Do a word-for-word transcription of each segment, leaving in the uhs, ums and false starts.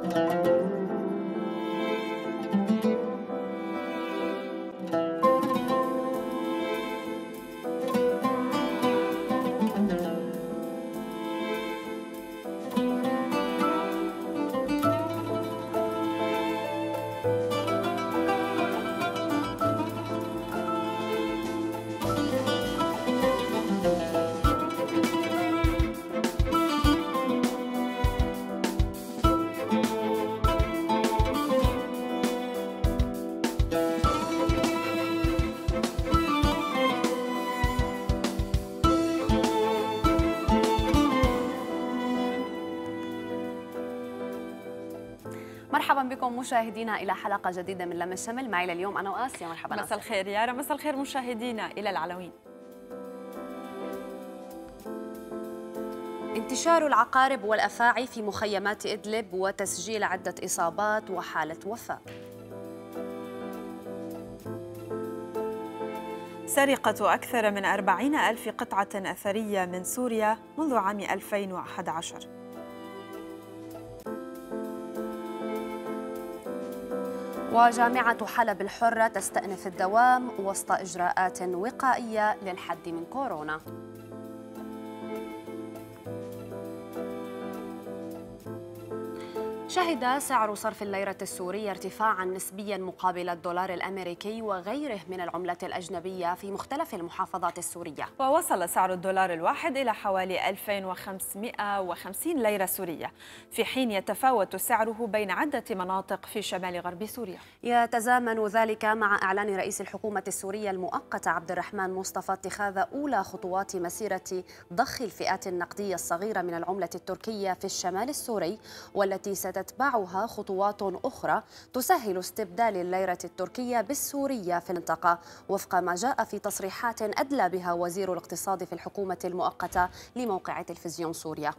مرحبا بكم مشاهدينا إلى حلقة جديدة من لم الشمل. معي لليوم أنا وآسيا. مرحبا. مساء الخير يارا. مساء الخير مشاهدينا. إلى العناوين. انتشار العقارب والأفاعي في مخيمات إدلب وتسجيل عدة إصابات وحالة وفاة. سرقة أكثر من أربعين ألف قطعة أثرية من سوريا منذ عام ألفين وأحد عشر. وجامعة حلب الحرة تستأنف الدوام وسط إجراءات وقائية للحد من كورونا. شهد سعر صرف الليرة السورية ارتفاعاً نسبياً مقابل الدولار الأمريكي وغيره من العملات الأجنبية في مختلف المحافظات السورية. ووصل سعر الدولار الواحد إلى حوالي ألفين وخمسمائة وخمسين ليرة سورية، في حين يتفاوت سعره بين عدة مناطق في شمال غرب سوريا. يتزامن ذلك مع إعلان رئيس الحكومة السورية المؤقتة عبد الرحمن مصطفى اتخاذ أولى خطوات مسيرة ضخ الفئات النقدية الصغيرة من العملة التركية في الشمال السوري، والتي ست تتبعها خطوات أخرى تسهل استبدال الليرة التركية بالسورية في المنطقة، وفق ما جاء في تصريحات أدلى بها وزير الاقتصاد في الحكومة المؤقتة لموقع تلفزيون سوريا.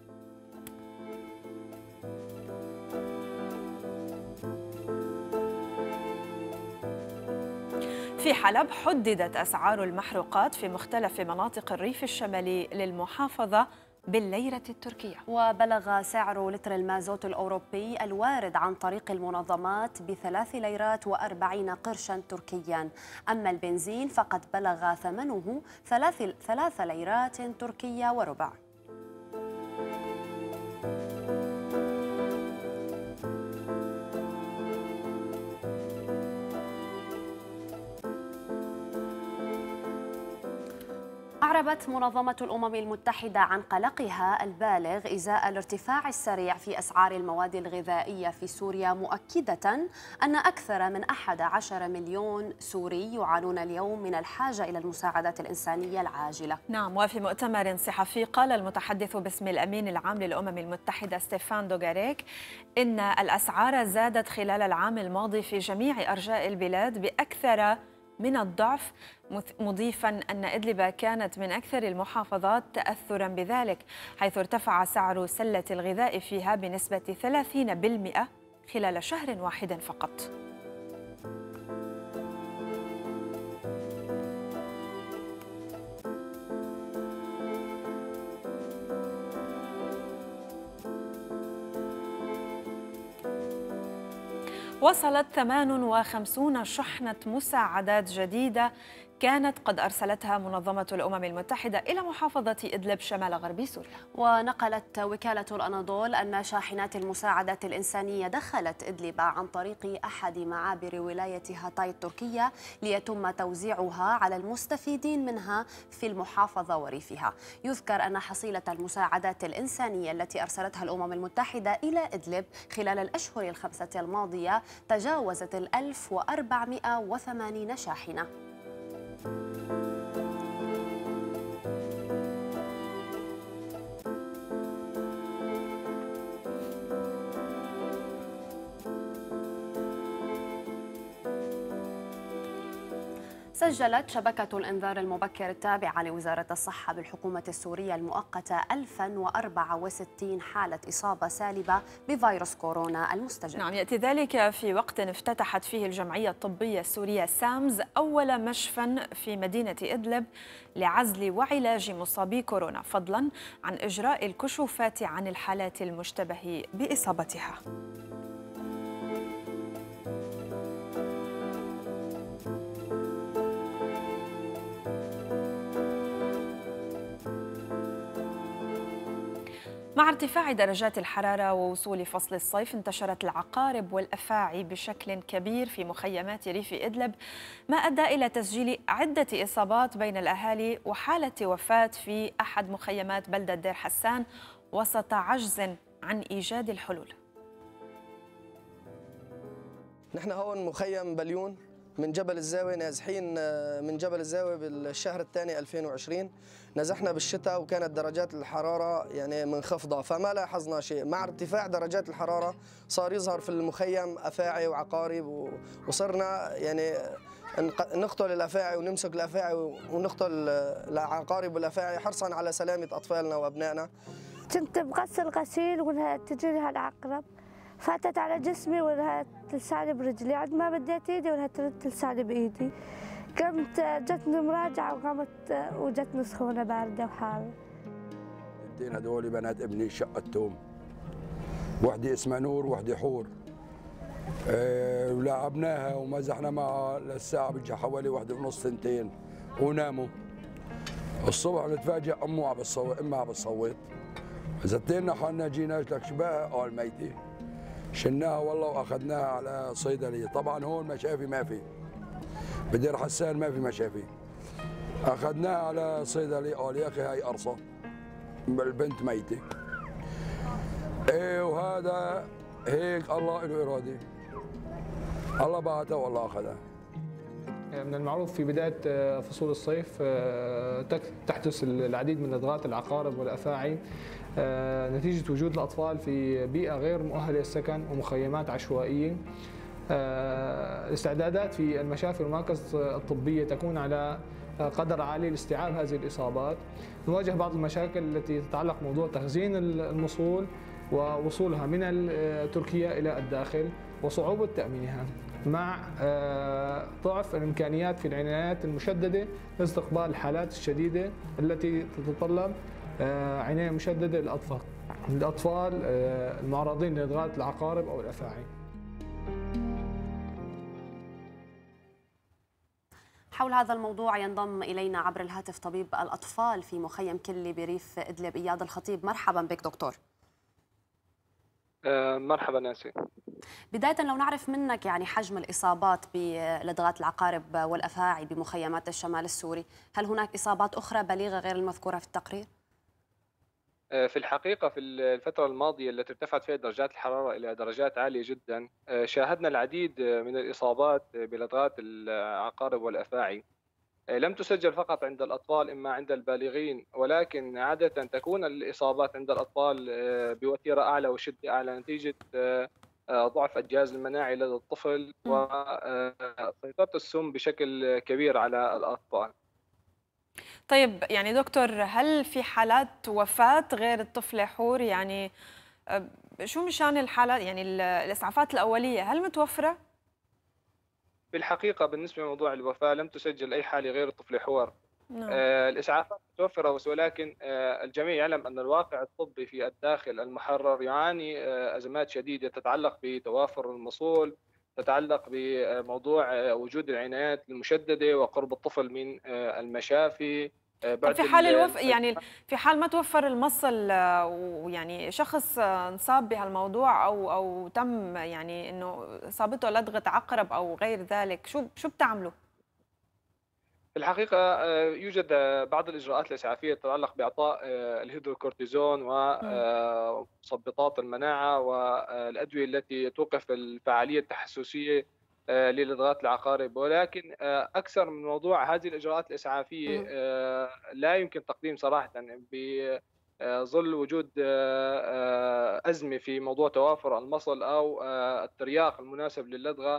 في حلب حددت أسعار المحروقات في مختلف مناطق الريف الشمالي للمحافظة بالليرة التركية. وبلغ سعر لتر المازوت الأوروبي الوارد عن طريق المنظمات بثلاث ليرات وأربعين قرشا تركيا، أما البنزين فقد بلغ ثمنه ثلاث, ثلاث ليرات تركية وربع. أعربت منظمة الأمم المتحدة عن قلقها البالغ إزاء الارتفاع السريع في أسعار المواد الغذائية في سوريا، مؤكدة أن أكثر من أحد عشر مليون سوري يعانون اليوم من الحاجة إلى المساعدات الإنسانية العاجلة. نعم. وفي مؤتمر صحفي قال المتحدث باسم الأمين العام للأمم المتحدة ستيفان دوغاريك إن الأسعار زادت خلال العام الماضي في جميع أرجاء البلاد بأكثر من الضعف، مضيفاً أن إدلب كانت من أكثر المحافظات تأثراً بذلك، حيث ارتفع سعر سلة الغذاء فيها بنسبة ثلاثين بالمئة خلال شهر واحد فقط. وصلت ثمان وخمسين شحنة مساعدات جديدة كانت قد أرسلتها منظمة الأمم المتحدة إلى محافظة إدلب شمال غرب سوريا. ونقلت وكالة الأناضول أن شاحنات المساعدات الإنسانية دخلت إدلب عن طريق أحد معابر ولاية هاتاي التركية ليتم توزيعها على المستفيدين منها في المحافظة وريفها. يذكر أن حصيلة المساعدات الإنسانية التي أرسلتها الأمم المتحدة إلى إدلب خلال الأشهر الخمسة الماضية تجاوزت الألف وأربعمائة وثمانين شاحنة. سجلت شبكة الإنذار المبكر التابعة لوزارة الصحة بالحكومة السورية المؤقتة ألف وأربعة وستين حالة إصابة سالبة بفيروس كورونا المستجد. نعم، يأتي ذلك في وقت افتتحت فيه الجمعية الطبية السورية سامز أول مشفى في مدينة إدلب لعزل وعلاج مصابي كورونا، فضلا عن إجراء الكشوفات عن الحالات المشتبه بإصابتها. مع ارتفاع درجات الحرارة ووصول فصل الصيف، انتشرت العقارب والأفاعي بشكل كبير في مخيمات ريف إدلب، ما أدى إلى تسجيل عدة إصابات بين الأهالي وحالة وفاة في أحد مخيمات بلدة دير حسان وسط عجز عن إيجاد الحلول. نحن هون مخيم بليون من جبل الزاوية، نازحين من جبل الزاوية بالشهر الثاني ألفين وعشرين. نزحنا بالشتاء وكانت درجات الحرارة يعني منخفضة، فما لاحظنا شيء. مع ارتفاع درجات الحرارة صار يظهر في المخيم أفاعي وعقارب، وصرنا يعني نقتل الأفاعي ونمسك الأفاعي ونقتل العقارب والأفاعي حرصا على سلامة أطفالنا وأبنائنا. كنت بغسل غسيل وانها تجي لي هالعقرب، فاتت على جسمي وانها تلساني برجلي، عند ما بديت ايدي وانها تلساني بايدي. قمت جتني مراجعه وقامت وجتني سخونه بارده وحاره. الاثنين هذول بنات ابني شقتهم، وحده اسمها نور وحده حور. أه ولعبناها ومزحنا معها للساعه بتجي حوالي وحده ونص سنتين وناموا. الصبح نتفاجئ امه عم بتصوت، امها عم بتصوت. زتينا حالنا جينا لك شباها، قال ميته. شلناها والله واخذناها على صيدليه، طبعا هون مشافي ما في، بدير حسان ما في مشافي. اخذناها على صيدليه، قال يا اخي هاي قرصه، البنت ميته. ايه وهذا هيك الله له اراده، الله بعثها والله اخذها. من المعروف في بداية فصول الصيف تحدث العديد من لدغات العقارب والأفاعي نتيجة وجود الأطفال في بيئة غير مؤهلة للسكن ومخيمات عشوائية. الاستعدادات في المشافي والمراكز الطبية تكون على قدر عالي لاستيعاب هذه الإصابات. نواجه بعض المشاكل التي تتعلق بموضوع تخزين المصول ووصولها من تركيا إلى الداخل وصعوبة تأمينها، مع ضعف الإمكانيات في العنايات المشددة لاستقبال الحالات الشديدة التي تتطلب عناية مشددة للأطفال الأطفال المعرضين لإدغات العقارب أو الأفاعي. حول هذا الموضوع ينضم إلينا عبر الهاتف طبيب الأطفال في مخيم كلي بريف إدلب، إياد الخطيب. مرحبا بك دكتور. مرحبا ناسي. بداية لو نعرف منك يعني حجم الإصابات بلدغات العقارب والأفاعي بمخيمات الشمال السوري، هل هناك إصابات أخرى بليغة غير المذكورة في التقرير؟ في الحقيقة في الفترة الماضية التي ارتفعت فيها درجات الحرارة إلى درجات عالية جدا، شاهدنا العديد من الإصابات بلدغات العقارب والأفاعي. لم تسجل فقط عند الأطفال إما عند البالغين، ولكن عادة تكون الإصابات عند الأطفال بوتيرة أعلى وشدة أعلى نتيجة ضعف الجهاز المناعي لدى الطفل وسيطرة السم بشكل كبير على الأطفال. طيب يعني دكتور، هل في حالات وفاة غير الطفل حور؟ يعني شو مشان الحالات، يعني الإسعافات الأولية هل متوفرة؟ بالحقيقة بالنسبة لموضوع الوفاة لم تسجل أي حالة غير الطفل حور. نعم. آه الإسعافات متوفرة، ولكن آه الجميع يعلم أن الواقع الطبي في الداخل المحرر يعاني آه أزمات شديدة تتعلق بتوافر المصول، تتعلق بموضوع آه وجود العنايات المشددة وقرب الطفل من آه المشافي. طب في حال الوف... يعني في حال ما توفر المصل ويعني شخص انصاب بهالموضوع او او تم يعني انه اصابته لدغه عقرب او غير ذلك، شو شو بتعملوا؟ في الحقيقة يوجد بعض الإجراءات الإسعافية تتعلق بإعطاء الهيدروكورتيزون ومثبطات المناعة والأدوية التي توقف الفعالية التحسسية للدغات العقارب، ولكن أكثر من موضوع هذه الإجراءات الإسعافية لا يمكن تقديم صراحة بظل وجود أزمة في موضوع توافر المصل أو الترياق المناسب للدغة.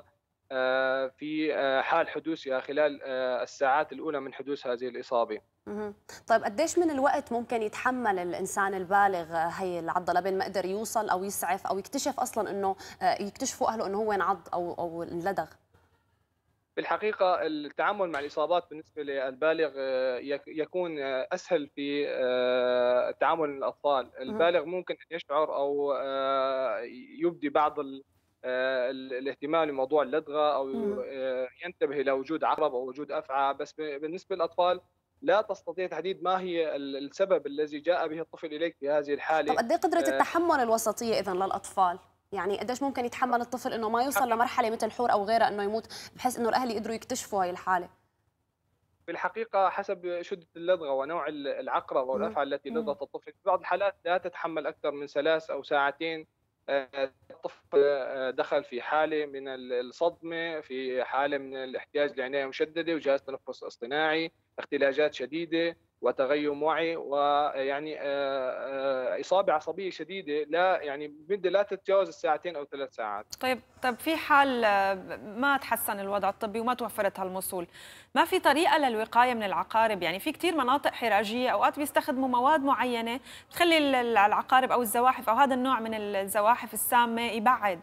في حال حدوثها خلال الساعات الأولى من حدوث هذه الإصابة. طيب قديش من الوقت ممكن يتحمل الإنسان البالغ هي العضة لبين ما قدر يوصل أو يسعف أو يكتشف أصلا إنه يكتشفوا أهله إنه هو انعض أو أو انلدغ؟ في الحقيقة التعامل مع الإصابات بالنسبة للبالغ يكون أسهل في التعامل مع الأطفال. البالغ ممكن أن يشعر أو يبدي بعض الاهتمام لموضوع اللدغة أو ينتبه إلى وجود عقرب أو وجود أفعى، بس بالنسبة للأطفال لا تستطيع تحديد ما هي السبب الذي جاء به الطفل إليك في هذه الحالة. طب قد ايه قدرة التحمل الوسطية إذن للأطفال؟ يعني قديش ممكن يتحمل الطفل انه ما يوصل لمرحله مثل الحور او غيرها انه يموت، بحيث انه الاهل يقدروا يكتشفوا هاي الحاله؟ في الحقيقه حسب شده اللدغه ونوع العقرب او الافعى التي لدغت الطفل، في بعض الحالات لا تتحمل اكثر من ثلاث او ساعتين. الطفل دخل في حاله من الصدمه، في حاله من الاحتياج لعنايه مشدده وجهاز تنفس اصطناعي، اختلاجات شديده وتغيم وعي، ويعني اصابه عصبيه شديده لا يعني بده لا تتجاوز الساعتين او ثلاث ساعات. طيب طب في حال ما تحسن الوضع الطبي وما توفرت هالمصول، ما في طريقه للوقايه من العقارب؟ يعني في كثير مناطق حراجيه اوقات بيستخدموا مواد معينه بتخلي العقارب او الزواحف او هذا النوع من الزواحف السامه يبعد.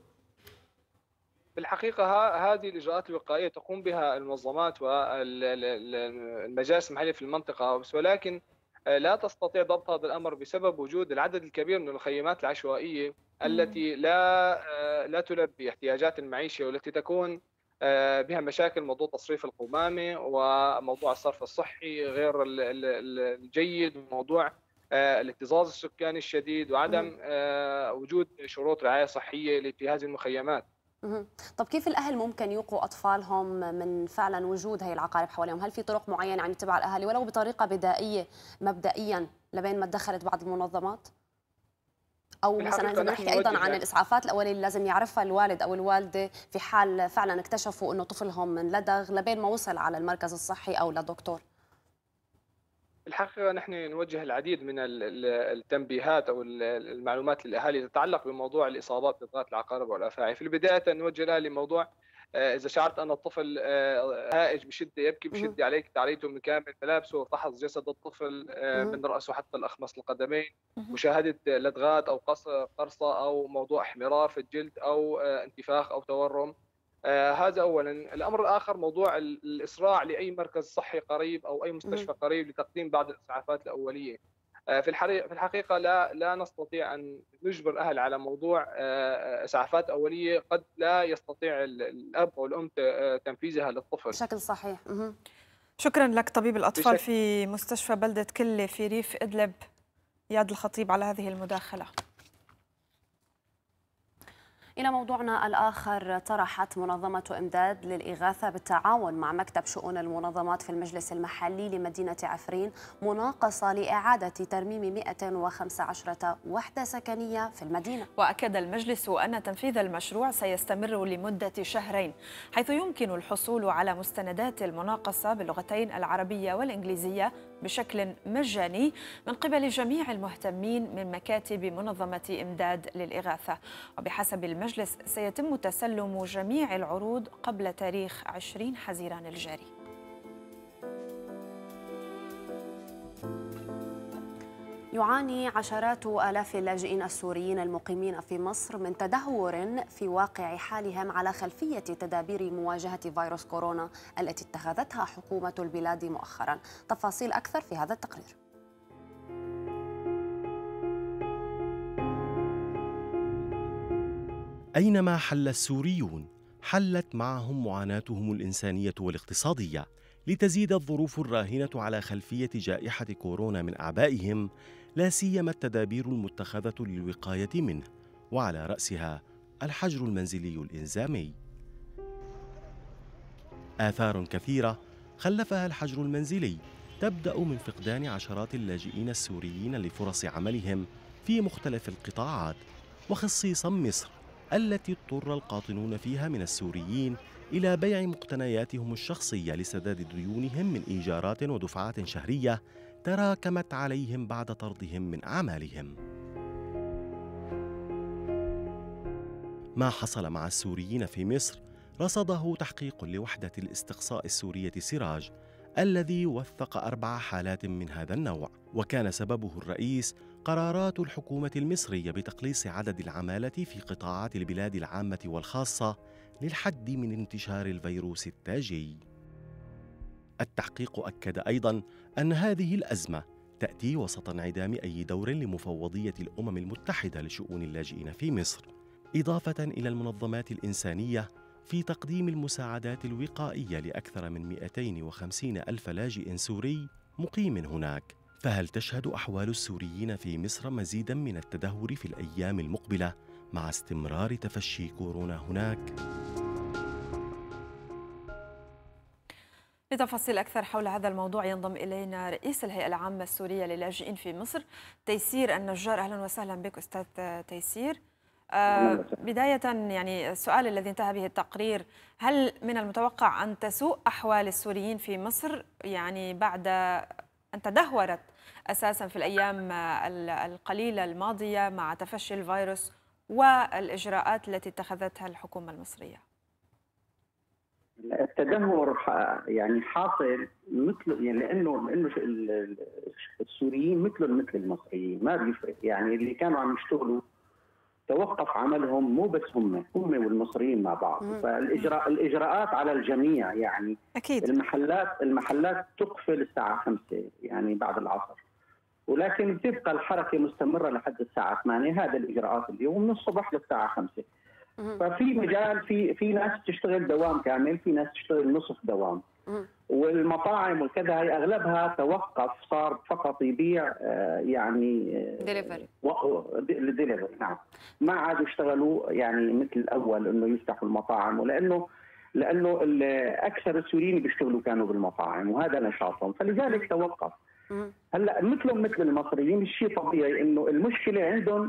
في الحقيقة هذه الإجراءات الوقائية تقوم بها المنظمات والمجالس المحلية في المنطقة، ولكن لا تستطيع ضبط هذا الأمر بسبب وجود العدد الكبير من المخيمات العشوائية التي لا لا تلبي احتياجات المعيشة والتي تكون بها مشاكل، موضوع تصريف القمامة وموضوع الصرف الصحي غير الجيد وموضوع الاكتظاظ السكاني الشديد وعدم وجود شروط رعاية صحية في هذه المخيمات. طب كيف الأهل ممكن يوقوا أطفالهم من فعلا وجود هي العقارب حواليهم؟ هل في طرق معينة عم يتبع الأهالي ولو بطريقة بدائية مبدئيا لبين ما تدخلت بعض المنظمات؟ أو مثلا إذا نحكي أيضا عن الإسعافات الأولية اللي لازم يعرفها الوالد أو الوالدة في حال فعلا اكتشفوا إنه طفلهم انلدغ لبين ما وصل على المركز الصحي أو لدكتور. الحقيقة نحن نوجه العديد من التنبيهات أو المعلومات للأهالي تتعلق بموضوع الإصابات بلدغات العقارب والأفاعي. في البداية نوجه لها لموضوع إذا شعرت أن الطفل هائج بشدة يبكي بشدة عليك تعريته من كامل ملابسه، فحص جسد الطفل من رأسه حتى الأخمص القدمين، مشاهدة لدغات أو قرصة أو موضوع احمرار في الجلد أو انتفاخ أو تورم. آه هذا اولا. الامر الاخر موضوع الاسراع لاي مركز صحي قريب او اي مستشفى قريب لتقديم بعض الاسعافات الاوليه. آه في الحقيقه في الحقيقه لا لا نستطيع ان نجبر الاهل على موضوع آه اسعافات اوليه قد لا يستطيع الاب او الام تنفيذها للطفل بشكل صحيح. شكرا لك طبيب الاطفال في مستشفى بلده كله في ريف ادلب اياد الخطيب على هذه المداخله. إلى موضوعنا الآخر، طرحت منظمة إمداد للإغاثة بالتعاون مع مكتب شؤون المنظمات في المجلس المحلي لمدينة عفرين مناقصة لإعادة ترميم مئة وخمسة عشر وحدة سكنية في المدينة. وأكد المجلس أن تنفيذ المشروع سيستمر لمدة شهرين، حيث يمكن الحصول على مستندات المناقصة باللغتين العربية والإنجليزية بشكل مجاني من قبل جميع المهتمين من مكاتب منظمة إمداد للإغاثة. وبحسب المجلس سيتم تسلم جميع العروض قبل تاريخ عشرين حزيران الجاري. يعاني عشرات آلاف اللاجئين السوريين المقيمين في مصر من تدهور في واقع حالهم على خلفية تدابير مواجهة فيروس كورونا التي اتخذتها حكومة البلاد مؤخرا. تفاصيل أكثر في هذا التقرير. أينما حل السوريون حلت معهم معاناتهم الإنسانية والاقتصادية، لتزيد الظروف الراهنة على خلفية جائحة كورونا من أعبائهم، لا سيما التدابير المتخذة للوقاية منه، وعلى رأسها الحجر المنزلي الإلزامي. آثار كثيرة خلفها الحجر المنزلي، تبدأ من فقدان عشرات اللاجئين السوريين لفرص عملهم في مختلف القطاعات، وخصيصا مصر التي اضطر القاطنون فيها من السوريين إلى بيع مقتنياتهم الشخصية لسداد ديونهم من إيجارات ودفعات شهرية تراكمت عليهم بعد طردهم من أعمالهم. ما حصل مع السوريين في مصر رصده تحقيق لوحدة الاستقصاء السورية سراج الذي وثق أربع حالات من هذا النوع، وكان سببه الرئيس قرارات الحكومة المصرية بتقليص عدد العمالة في قطاعات البلاد العامة والخاصة للحد من انتشار الفيروس التاجي. التحقيق أكد أيضاً أن هذه الأزمة تأتي وسط انعدام أي دور لمفوضية الأمم المتحدة لشؤون اللاجئين في مصر، إضافة إلى المنظمات الإنسانية في تقديم المساعدات الوقائية لأكثر من مئتين وخمسين ألف لاجئ سوري مقيم هناك. فهل تشهد أحوال السوريين في مصر مزيداً من التدهور في الأيام المقبلة مع استمرار تفشي كورونا هناك؟ لتفاصيل أكثر حول هذا الموضوع ينضم إلينا رئيس الهيئة العامة السورية للاجئين في مصر تيسير النجار. أهلا وسهلا بك أستاذ تيسير. آه بداية يعني السؤال الذي انتهى به التقرير، هل من المتوقع أن تسوء أحوال السوريين في مصر يعني بعد أن تدهورت أساسا في الأيام القليلة الماضية مع تفشي الفيروس والإجراءات التي اتخذتها الحكومة المصرية؟ التدهور يعني حاصل مثل يعني لانه لانه السوريين مثل مثل المصريين ما بيفرق، يعني اللي كانوا عم يشتغلوا توقف عملهم، مو بس هم هم والمصريين مع بعض. فالاجراء الاجراءات على الجميع، يعني اكيد المحلات المحلات تقفل الساعه خمسة يعني بعد العصر، ولكن بتبقى الحركه مستمره لحد الساعه ثمانية. هذا الاجراءات اليوم من الصبح للساعه خمسة. ففي مجال في في ناس تشتغل دوام كامل، في ناس تشتغل نصف دوام. والمطاعم والكذا هي اغلبها توقف، صار فقط يبيع يعني ديليفري ديليفري نعم، ما عادوا يشتغلوا يعني مثل الاول انه يفتحوا المطاعم، ولانه لانه اكثر السوريين بيشتغلوا كانوا بالمطاعم وهذا نشاطهم، فلذلك توقف. هلا مثلهم مثل المصريين الشيء طبيعي انه المشكله عندهم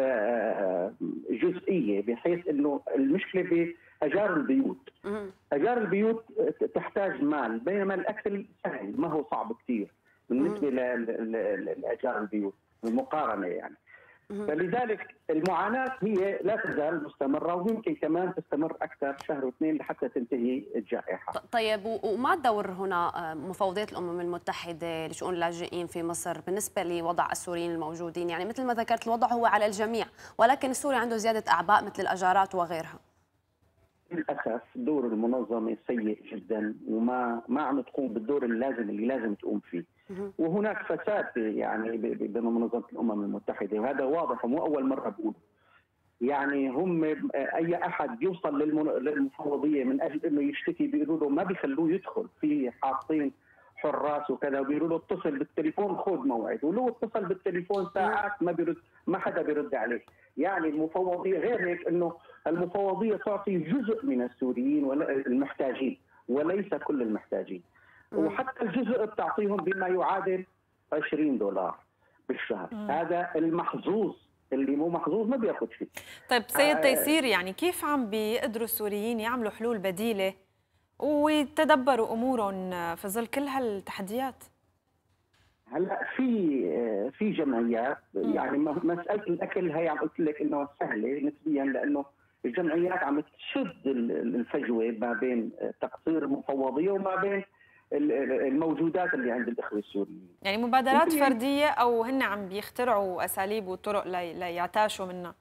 جزئيه، بحيث انه المشكله باجار البيوت. اجار البيوت تحتاج مال، بينما الاكل سهل ما هو صعب كثير بالنسبه لاجار البيوت بالمقارنه يعني. فلذلك المعاناه هي لا تزال مستمره، ويمكن كمان تستمر اكثر شهر واثنين لحتى تنتهي الجائحه. طيب وما الدور هنا مفوضيه الامم المتحده لشؤون اللاجئين في مصر بالنسبه لوضع السوريين الموجودين؟ يعني مثل ما ذكرت الوضع هو على الجميع، ولكن السوري عنده زياده اعباء مثل الاجارات وغيرها. للاسف دور المنظمه سيء جدا، وما ما عم تقوم بالدور اللازم اللي لازم تقوم فيه. وهناك فساد يعني بمنظمه الامم المتحده، وهذا واضح ومو اول مره بقول. يعني هم اي احد يوصل للمفوضيه من اجل انه يشتكي بيقولوا له ما بيخلوه يدخل، في حاطين حراس وكذا، وبيقولوا له اتصل بالتليفون خذ موعد، ولو اتصل بالتليفون ساعات ما بيرد، ما حدا بيرد عليه. يعني المفوضيه غير هيك انه المفوضيه تعطي جزء من السوريين المحتاجين وليس كل المحتاجين. وحتى الجزء بتعطيهم بما يعادل عشرين دولار بالشهر. مم. هذا المحظوظ، اللي مو محظوظ ما بياخذ شيء. طيب سيد تيسير، يعني كيف عم بيقدروا السوريين يعملوا حلول بديله ويتدبروا امورهم في ظل كل هالتحديات؟ هلا في في جمعيات، يعني مساله الاكل هي عم قلت لك انه سهله نسبيا، لانه الجمعيات عم تشد الفجوه ما بين تقصير المفوضيه وما بين الموجودات اللي عند الاخوه السوريين. يعني مبادرات فرديه او هن عم بيخترعوا اساليب وطرق ليعتاشوا منها؟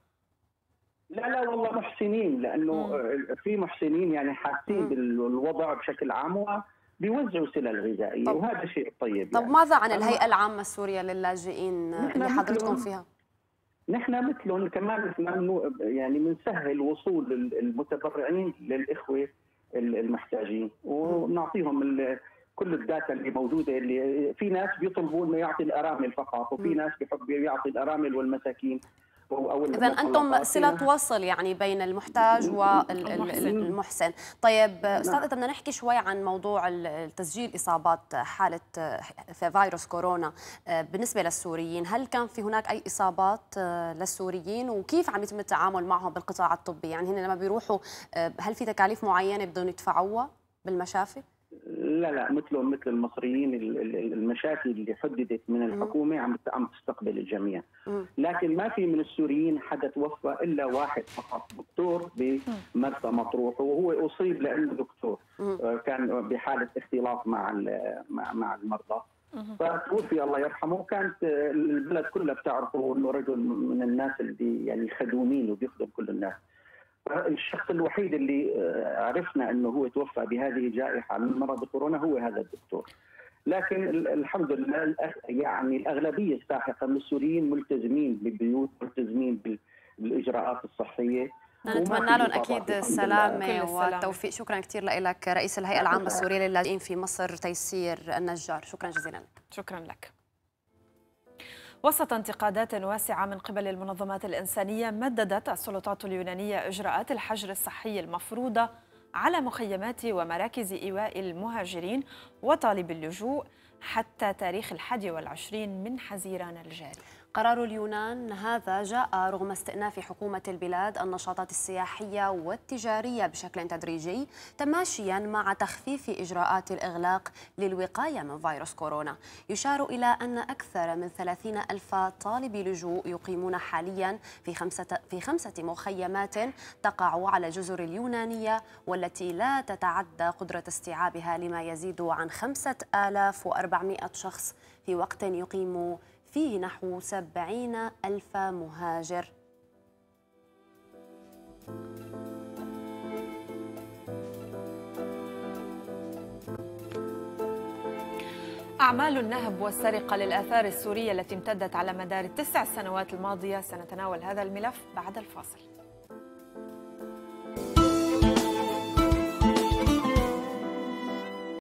لا لا والله محسنين، لانه مم. في محسنين يعني حاسين بالوضع بشكل عام وبيوزعوا سلال غذائيه، وهذا شيء طيب. طب يعني. ماذا عن الهيئه العامه السوريه للاجئين اللي حضرتكم فيها؟ نحن مثلهم كمان يعني بنسهل وصول المتبرعين للاخوه المحتاجين، ونعطيهم كل الداتا اللي موجوده. اللي في ناس بيطلبوا انه يعطي الارامل فقط، وفي ناس بيحب يعطي الارامل والمساكين. إذا أنتم صلة وصل يعني بين المحتاج والمحسن. طيب أستاذ، إذا بدنا نحكي شوي عن موضوع تسجيل إصابات حالة في فيروس كورونا بالنسبة للسوريين، هل كان في هناك أي إصابات للسوريين وكيف عم يتم التعامل معهم بالقطاع الطبي؟ يعني هن لما بيروحوا هل في تكاليف معينة بدهم يدفعوها بالمشافي؟ لا لا مثلهم مثل المصريين، المشاكل اللي حددت من الحكومه عم عم تستقبل الجميع. لكن ما في من السوريين حدا توفى الا واحد فقط، دكتور بمرسى مطروح، وهو اصيب لانه دكتور كان بحاله اختلاط مع مع المرضى فتوفي الله يرحمه. كانت البلد كلها بتعرفه انه رجل من الناس اللي يعني خدومين وبيخدم كل الناس. الشخص الوحيد اللي عرفنا انه هو توفى بهذه الجائحه من مرض كورونا هو هذا الدكتور. لكن الحمد لله يعني الاغلبيه الساحقه من السوريين ملتزمين بالبيوت، ملتزمين بالاجراءات الصحيه. نتمنى لهم اكيد السلامه والتوفيق. شكرا كثير لك رئيس الهيئه العامه السوريه للاجئين في مصر تيسير النجار، شكرا جزيلا لك. شكرا لك. وسط انتقادات واسعة من قبل المنظمات الإنسانية، مددت السلطات اليونانية إجراءات الحجر الصحي المفروضة على مخيمات ومراكز إيواء المهاجرين وطالب اللجوء حتى تاريخ الحادي والعشرين من حزيران الجاري. قرار اليونان هذا جاء رغم استئناف حكومة البلاد النشاطات السياحية والتجارية بشكل تدريجي تماشيا مع تخفيف إجراءات الإغلاق للوقاية من فيروس كورونا. يشار إلى أن أكثر من ثلاثين ألف طالب لجوء يقيمون حاليا في خمسة, في خمسة مخيمات تقع على الجزر اليونانية والتي لا تتعدى قدرة استيعابها لما يزيد عن خمسة آلاف وأربعمائة شخص في وقت يقيم فيه نحو سبعين ألف مهاجر. أعمال النهب والسرقة للآثار السورية التي امتدت على مدار التسع سنوات الماضية، سنتناول هذا الملف بعد الفاصل.